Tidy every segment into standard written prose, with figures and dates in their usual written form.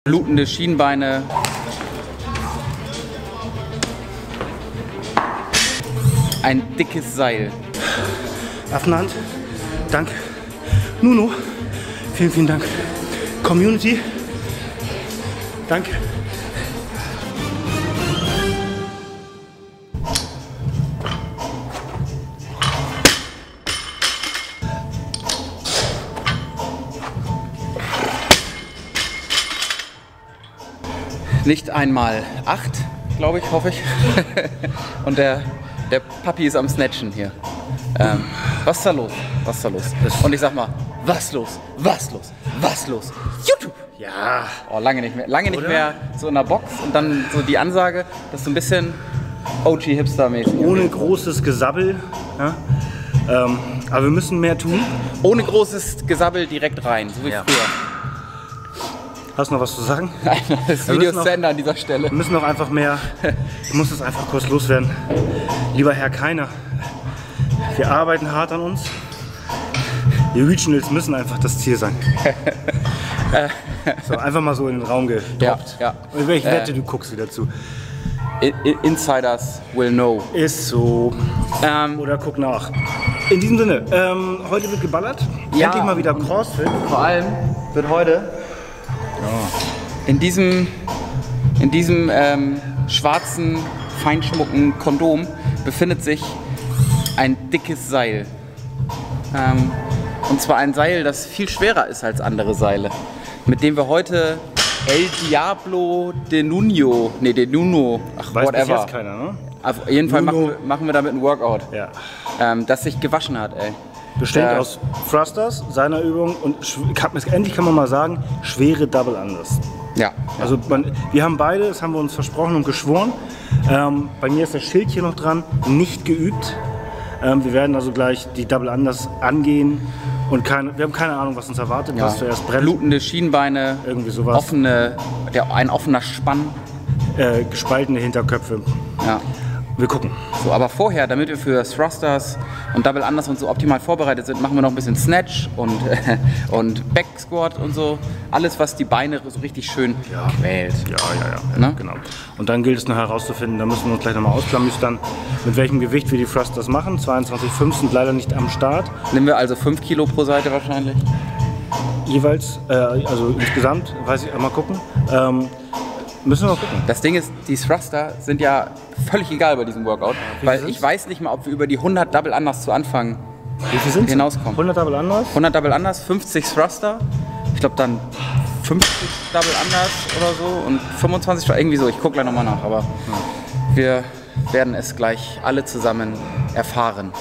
blutende Schienbeine. Ein dickes Seil. Affenhand, danke. Nuno, vielen, vielen Dank. Community, danke. Nicht einmal 8, glaube ich, hoffe ich. Und der Papi ist am Snatchen hier. Was ist da los? Was ist da los? Und ich sag mal, was los? Was los? Was los? YouTube! Ja. Oh, lange nicht mehr so in der Box und dann so die Ansage, das ist so ein bisschen OG-Hipster-mäßig. Ohne großes Gesabbel. Ja? Aber wir müssen mehr tun. Ohne großes Gesabbel direkt rein, so wie früher. Hast du noch was zu sagen? Nein, das Video ist zu Ende an dieser Stelle. Wir müssen noch einfach mehr, ich muss das einfach kurz loswerden. Lieber Herr Keiner, wir arbeiten hart an uns. Die Regionals müssen einfach das Ziel sein. So, einfach mal so in den Raum gedroppt. Ja. Und ich wette, du guckst wieder zu. Insiders will know. Ist so. Oder guck nach. In diesem Sinne, heute wird geballert. Ja. Endlich mal wieder CrossFit. Vor allem wird heute in diesem schwarzen, feinschmucken Kondom befindet sich ein dickes Seil. Und zwar ein Seil, das viel schwerer ist als andere Seile, mit dem wir heute El Diablo de Nuno, ach, weiß whatever. bis jetzt keiner, ne? Auf jeden Fall machen wir damit ein Workout, Ja. Das sich gewaschen hat, ey. Besteht aus Thrusters, seiner Übung und endlich kann man mal sagen, schwere Double Unders. Ja. Also wir haben beide, das haben wir uns versprochen und geschworen. Bei mir ist das Schild hier noch dran, nicht geübt. Wir werden also gleich die Double Unders angehen und wir haben keine Ahnung, was uns erwartet, was zuerst brennt. Blutende Schienbeine, irgendwie sowas. Ein offener Spann. Gespaltene Hinterköpfe. Ja. Wir gucken. So, aber vorher, damit wir für Thrusters und Double Unders und so optimal vorbereitet sind, machen wir noch ein bisschen Snatch und Back Squat und so. Alles, was die Beine so richtig schön quält. Ja. Ne? Genau. Und dann gilt es noch herauszufinden, da müssen wir uns gleich nochmal ausklamüstern, mit welchem Gewicht wir die Thrusters machen. 22,5 sind leider nicht am Start. Nehmen wir also 5 Kilo pro Seite wahrscheinlich? Jeweils, also insgesamt, weiß ich, mal gucken. Müssen wir mal gucken. Das Ding ist, die Thruster sind ja völlig egal bei diesem Workout, weil ich weiß nicht mal, ob wir über die 100 Double Unders zu Anfang hinauskommen. 100 Double Unders? 100 Double Unders, 50 Thruster, ich glaube dann 50 Double Unders oder so und 25, irgendwie so, ich gucke gleich nochmal nach, aber wir werden es gleich alle zusammen erfahren.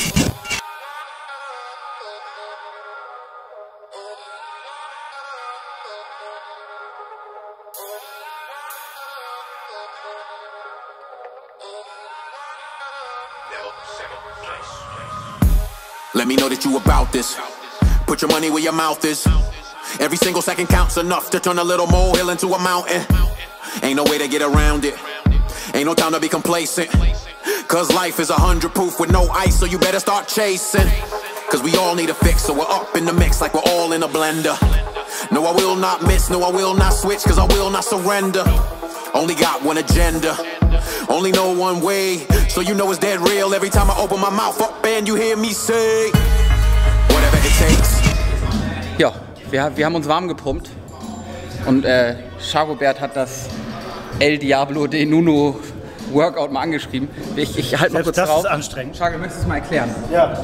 Let me know that you about this. Put your money where your mouth is. Every single second counts enough to turn a little molehill into a mountain. Ain't no way to get around it. Ain't no time to be complacent. Cause life is 100 proof with no ice, so you better start chasing. Cause we all need a fix, so we're up in the mix like we're all in a blender. No, I will not miss, no, I will not switch, cause I will not surrender. Only got one agenda, only know one way. So you know it's dead real every time I open my mouth up and you hear me say whatever it takes. Ja, wir haben uns warm gepumpt und Chagobert hat das El Diablo de Nuno Workout mal angeschrieben. Ich halte mal kurz drauf. Das ist anstrengend. Chago, möchtest du es mal erklären? Ja.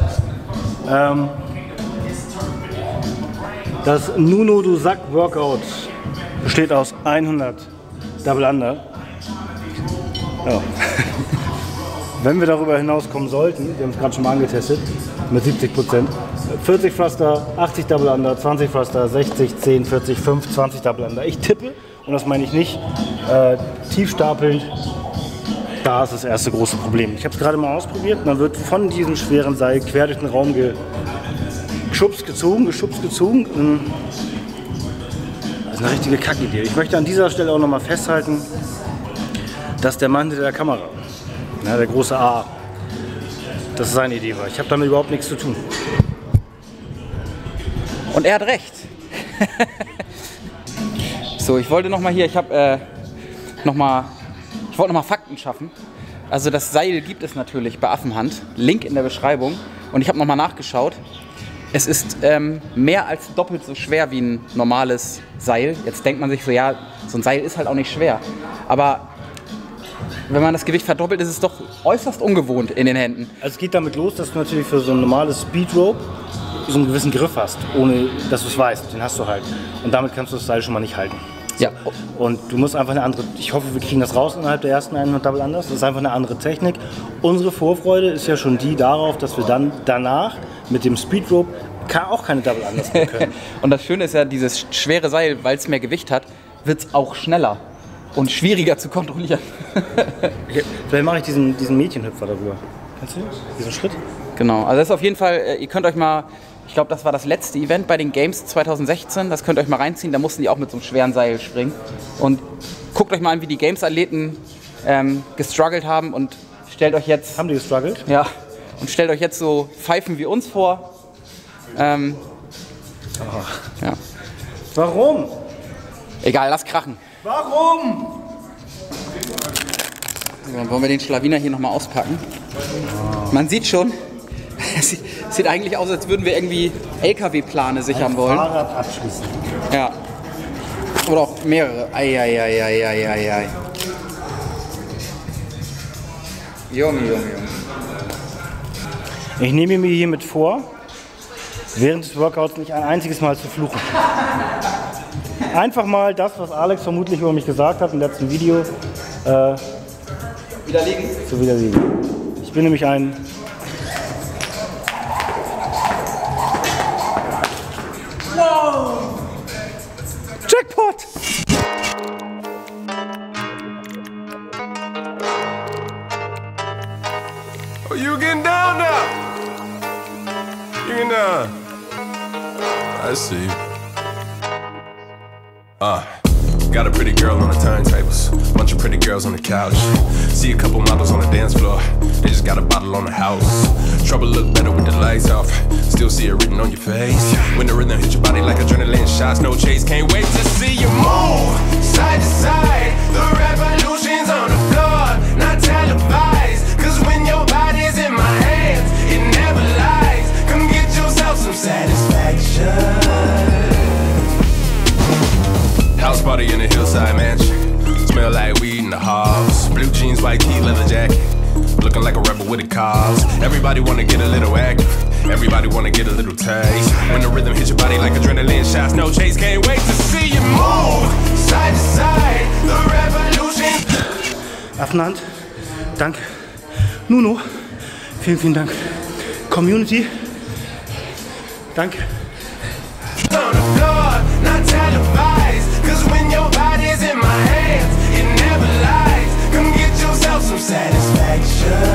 Das Nuno du Sack Workout besteht aus 100 Double Under. Ja. Wenn wir darüber hinauskommen sollten, wir haben es gerade schon mal angetestet, mit 70%, 40 Thruster, 80 Double Under, 20 Thruster, 60, 10, 40, 5, 20 Double Under. Ich tippe, und das meine ich nicht, tief stapelnd, da ist das erste große Problem. Ich habe es gerade mal ausprobiert, man wird von diesem schweren Seil quer durch den Raum geschubst, gezogen. Das ist eine richtige Kackidee. Ich möchte an dieser Stelle auch noch mal festhalten, dass der Mann hinter der Kamera, der große A, dass es seine Idee war. Ich habe damit überhaupt nichts zu tun. Und er hat recht. So, ich wollte nochmal hier, ich wollte nochmal Fakten schaffen. Also das Seil gibt es natürlich bei Affenhand, Link in der Beschreibung. Und ich habe nochmal nachgeschaut. Es ist mehr als doppelt so schwer wie ein normales Seil. Jetzt denkt man sich so, ja, so ein Seil ist halt auch nicht schwer. Aber wenn man das Gewicht verdoppelt, ist es doch äußerst ungewohnt in den Händen. Also es geht damit los, dass du natürlich für so ein normales Speedrope so einen gewissen Griff hast, ohne dass du es weißt. Den hast du halt. Und damit kannst du das Seil schon mal nicht halten. Ja. Und du musst einfach eine andere, ich hoffe, wir kriegen das raus innerhalb der ersten 100 Double Unders. Das ist einfach eine andere Technik. Unsere Vorfreude ist ja schon die darauf, dass wir dann danach mit dem Speedrope auch keine Double Unders mehr können. Und das Schöne ist ja, dieses schwere Seil, weil es mehr Gewicht hat, wird es auch schneller und schwieriger zu kontrollieren. Vielleicht mache ich diesen Mädchenhüpfer darüber. Kannst du diesen Schritt? Genau, also das ist auf jeden Fall, ihr könnt euch mal, ich glaube, das war das letzte Event bei den Games 2016, das könnt ihr euch mal reinziehen, da mussten die auch mit so einem schweren Seil springen. Und guckt euch mal an, wie die Games-Athleten gestruggelt haben und stellt euch jetzt... Haben die gestruggelt? Ja, und stellt euch jetzt so Pfeifen wie uns vor. Ja. Warum? Egal, lass krachen. Warum? Dann wollen wir den Schlawiner hier nochmal auspacken. Man sieht schon, es sieht eigentlich aus, als würden wir irgendwie LKW-Plane sichern wollen. Fahrrad abschließen. Ja. Oder auch mehrere. Eieieiei. Junge. Ich nehme mir hiermit vor, während des Workouts nicht ein einziges Mal zu fluchen. Einfach mal das, was Alex vermutlich über mich gesagt hat im letzten Video, Widerlegen. zu widerlegen. Ich bin nämlich ein... Jackpot! Oh, you getting down now? You getting down? I see. Got a pretty girl on the turntables, bunch of pretty girls on the couch. See a couple models on the dance floor, they just got a bottle on the house. Trouble look better with the lights off, still see it written on your face. When the rhythm hits your body like adrenaline shots, no chase, can't wait to see you move side to side. The revolution's on the floor, not televised. Cause when your body's in my hands, it never lies. Come get yourself some satisfaction. House party in a hillside mansion. Smell like weed in the halls. Blue jeans, white tee, leather jacket. Looking like a rebel with a cause. Everybody wanna get a little active. Everybody wanna get a little taste. When the rhythm hits your body like adrenaline shots, no chase, can't wait to see you move side to side. The revolution. Affenhand, danke. Nuno, vielen Dank. Community, danke. On the floor, not televised. Cause when your body's in my hands, it never lies. Come get yourself some satisfaction.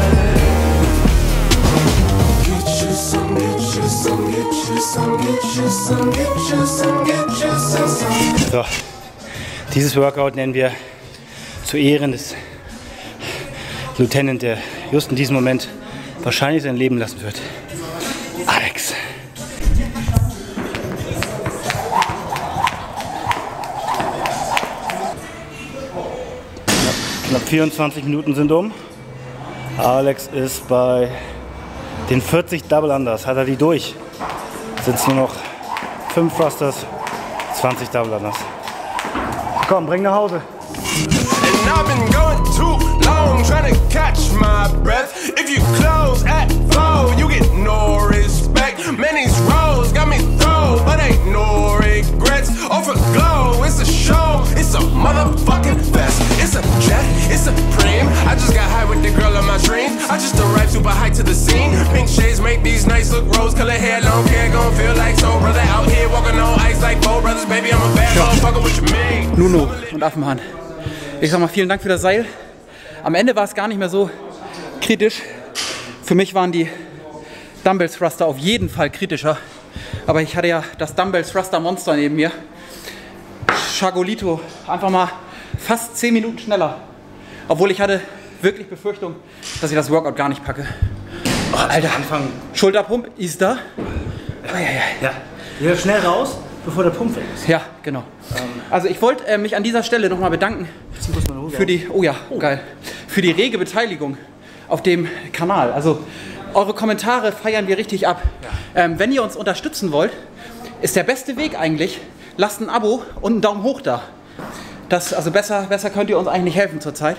Get you some, get you some, get you some, get you some, get you some, get you some. So, dieses Workout nennen wir zu Ehren des Lieutenant, der just in diesem Moment wahrscheinlich sein Leben lassen wird. Alex. Knapp 24 Minuten sind um. Alex ist bei den 40 Double Unders. Hat er die durch? Sind es nur noch 5 Thrusters, 20 Double Unders. Komm, bring nach Hause. And I've been going too long trying to catch my breath. If you close at 4, you get no respect. Man, these roads got me through, but ain't no regrets. Over glow, it's a show, it's a motherfucking fest. It's a jet, it's a preem. I just got high with the girl of my dreams. I just arrived super high to the scene. Pink shades make these nice look rose color hair, long hair, gon' feel like soul brother out here walking on ice like four brothers. Baby, I'm a bad motherfucker, what you mean? Nuno und Affenhand. Ich sag mal vielen Dank für das Seil. Am Ende war es gar nicht mehr so kritisch. Für mich waren die Dumbbell Thruster auf jeden Fall kritischer. Aber ich hatte ja das Dumbbell Thruster Monster neben mir. Chagolito, einfach mal fast 10 Minuten schneller. Obwohl ich hatte wirklich Befürchtung, dass ich das Workout gar nicht packe. Oh, Alter, Schulterpump ist da. Ja, wieder schnell raus. bevor der Pump weg ist. Ja, genau. Also ich wollte mich an dieser Stelle nochmal bedanken für die, geil, für die rege Beteiligung auf dem Kanal. Also eure Kommentare feiern wir richtig ab. Wenn ihr uns unterstützen wollt, ist der beste Weg eigentlich, lasst ein Abo und einen Daumen hoch da. Also besser könnt ihr uns eigentlich nicht helfen zurzeit.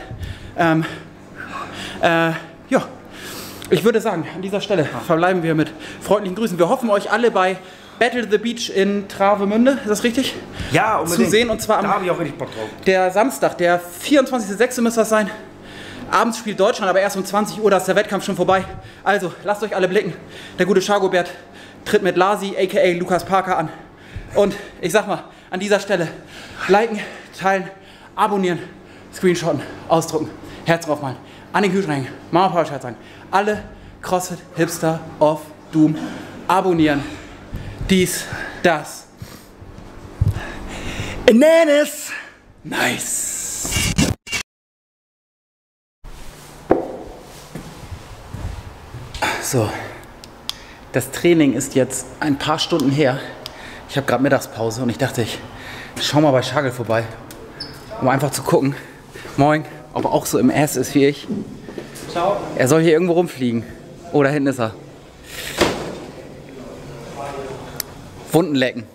Ja, ich würde sagen, an dieser Stelle verbleiben wir mit freundlichen Grüßen. Wir hoffen euch alle bei Battle the Beach in Travemünde, ist das richtig? Ja, unbedingt. Zu sehen, und zwar da habe ich auch richtig Bock drauf. Der Samstag, der 24.06. müsste das sein. Abends spielt Deutschland, aber erst um 20 Uhr, da ist der Wettkampf schon vorbei. Also, lasst euch alle blicken. Der gute Chagobert tritt mit Lasi, a.k.a. Lukas Parker, an. Und ich sag mal, an dieser Stelle liken, teilen, abonnieren, screenshotten, ausdrucken, Herz draufmalen, an den Kühlschrank hängen, Mama Power Bescheid sagen. Alle CrossFit Hipster of Doom abonnieren. Dies, das. Bananas! Nice. So, das Training ist jetzt ein paar Stunden her. Ich habe gerade Mittagspause und ich dachte, ich schau mal bei Schagel vorbei, um einfach zu gucken, moin, ob er auch so im Ass ist wie ich. Ciao. Er soll hier irgendwo rumfliegen. Oh, da hinten ist er. Wunden lecken.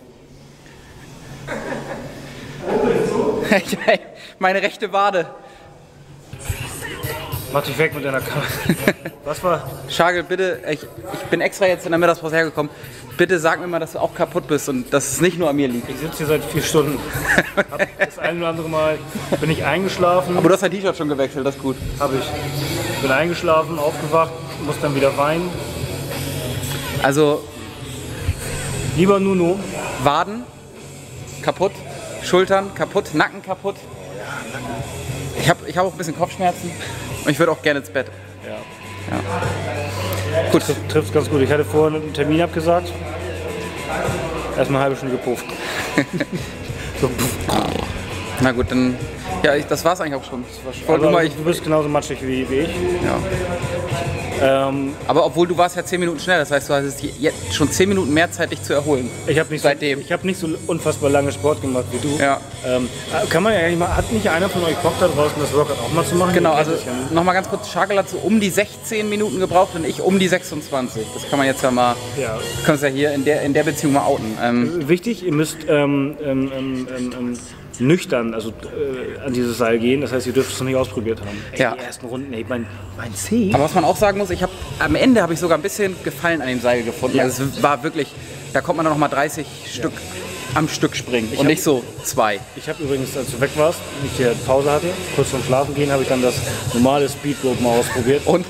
Meine rechte Wade. Mach dich weg mit deiner Kamera. Was war? Schagel, bitte, ich bin extra jetzt in der Mittagspause hergekommen. Bitte sag mir mal, dass du auch kaputt bist und dass es nicht nur an mir liegt. Ich sitze hier seit 4 Stunden. Das ein oder andere Mal bin ich eingeschlafen. Aber du hast dein T-Shirt schon gewechselt, das ist gut. Habe ich. Bin eingeschlafen, aufgewacht, muss dann wieder weinen. Also, Lieber Nuno. Waden kaputt, Schultern kaputt, Nacken kaputt. Ich hab auch ein bisschen Kopfschmerzen und ich würde auch gerne ins Bett. Ja. Gut. Trifft's ganz gut. Ich hatte vorhin einen Termin abgesagt. Erstmal eine halbe Stunde gepufft. So, Na gut, dann. Ja, das war's eigentlich auch schon. du bist genauso matschig wie ich. Ja. Aber obwohl du warst ja 10 Minuten schneller, das heißt, du hast jetzt schon 10 Minuten mehr Zeit, dich zu erholen. Ich habe nicht so unfassbar lange Sport gemacht wie du. Ja. Kann man ja eigentlich mal, hat nicht einer von euch Bock da draußen, das Workout auch mal zu machen? Genau, also nochmal ganz kurz, Schagel hat so um die 16 Minuten gebraucht und ich um die 26. Das kann man jetzt ja mal, können es ja hier in der Beziehung mal outen. Wichtig, ihr müsst nüchtern an dieses Seil gehen, das heißt, ihr dürft es noch nicht ausprobiert haben. Die ersten Runden, mein Zeh. Aber was man auch sagen muss, am Ende habe ich sogar ein bisschen Gefallen an dem Seil gefunden. Ja. Also es war wirklich, da konnte man dann noch mal 30 Stück am Stück springen und nicht so 2. Ich habe übrigens, als du weg warst, ich hier Pause hatte, kurz vorm Schlafen gehen, habe ich dann das normale Speedrope mal ausprobiert. Und?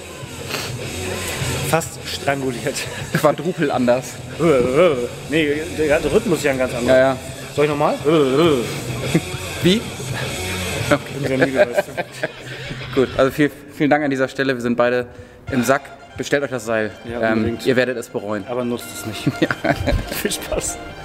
Fast stranguliert. Quadrupel anders. Nee, der Rhythmus ist ja ein ganz anderer. Ja. Soll ich nochmal? Wie? Okay. Ich bin sehr müde, weißt du. Gut, also vielen Dank an dieser Stelle. Wir sind beide im Sack. Bestellt euch das Seil. Ja, ihr werdet es bereuen. Aber nutzt es nicht. Ja. Viel Spaß.